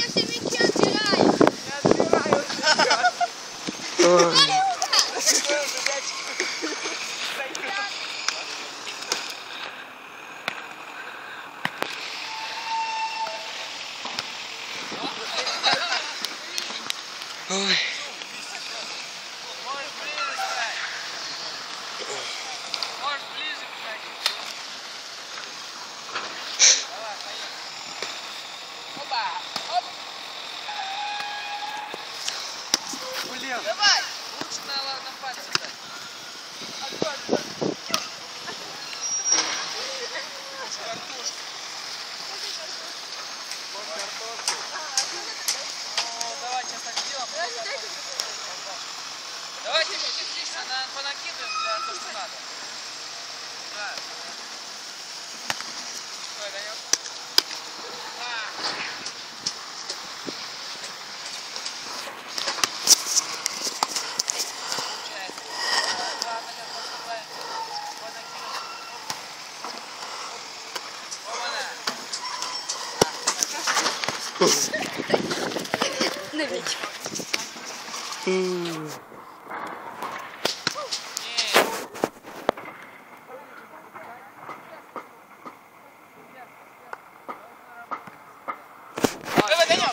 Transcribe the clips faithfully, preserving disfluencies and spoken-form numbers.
все мячи отбирают. Ой. Можешь ближе, кстати. Давай, поехали. Опа! Оп! Блин. Давай! Лучше на, на пальце дать. Отбор. Картошка. Ну, давай сейчас так сделаем. Давайте мы частично понакидываем для того, что надо. Да. Стой, даешь? А. Получается. Ладно, сейчас поступаем. Понакидываем. Опа-на. На вечер. Давай, Данёк!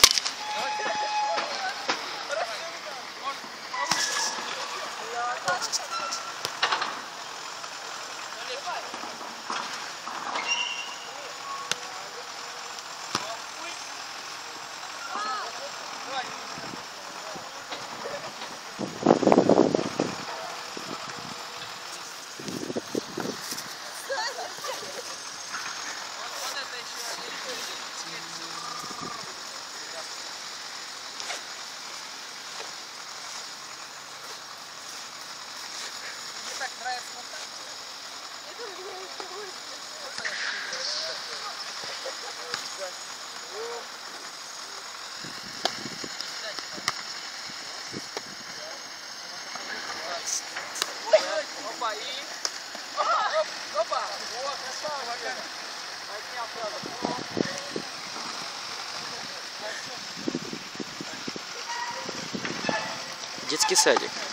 Так нравится вот так. Опа, и... Опа! О, красава, Валяна. Поднял правда. Детский садик.